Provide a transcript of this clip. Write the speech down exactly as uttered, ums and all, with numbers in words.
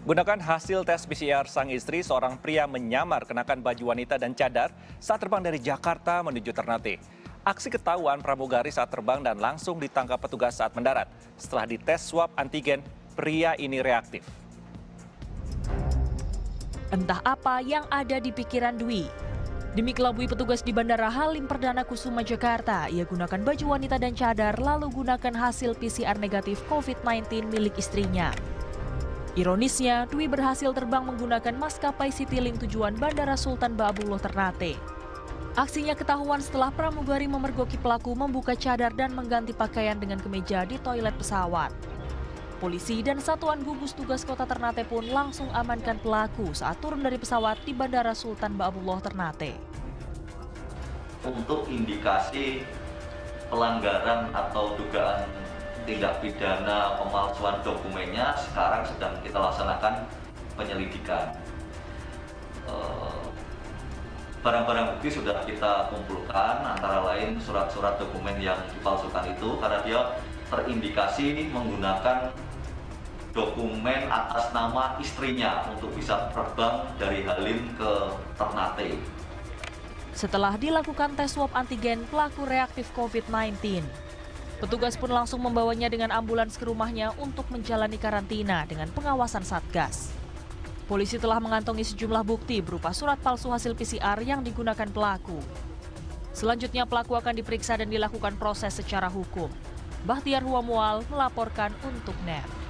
Gunakan hasil tes P C R sang istri, seorang pria menyamar kenakan baju wanita dan cadar saat terbang dari Jakarta menuju Ternate. Aksi ketahuan pramugari saat terbang dan langsung ditangkap petugas saat mendarat. Setelah dites swab antigen, pria ini reaktif. Entah apa yang ada di pikiran Dwi. Demi kelabui petugas di Bandara Halim Perdana Kusuma, Jakarta, ia gunakan baju wanita dan cadar lalu gunakan hasil P C R negatif COVID sembilan belas milik istrinya. Ironisnya, Dwi berhasil terbang menggunakan maskapai Citylink tujuan Bandara Sultan Baabullah Ternate. Aksinya ketahuan setelah pramugari memergoki pelaku membuka cadar dan mengganti pakaian dengan kemeja di toilet pesawat. Polisi dan Satuan Gugus Tugas Kota Ternate pun langsung amankan pelaku saat turun dari pesawat di Bandara Sultan Baabullah Ternate. Untuk indikasi pelanggaran atau dugaan tindak pidana pemalsuan dokumennya sekarang sedang kita laksanakan penyelidikan. Barang-barang bukti sudah kita kumpulkan, antara lain surat-surat dokumen yang dipalsukan itu karena dia terindikasi menggunakan dokumen atas nama istrinya untuk bisa terbang dari Halim ke Ternate. Setelah dilakukan tes swab antigen, pelaku reaktif COVID sembilan belas. Petugas pun langsung membawanya dengan ambulans ke rumahnya untuk menjalani karantina dengan pengawasan Satgas. Polisi telah mengantongi sejumlah bukti berupa surat palsu hasil P C R yang digunakan pelaku. Selanjutnya pelaku akan diperiksa dan dilakukan proses secara hukum. Bahtiar Huamual melaporkan untuk N E T.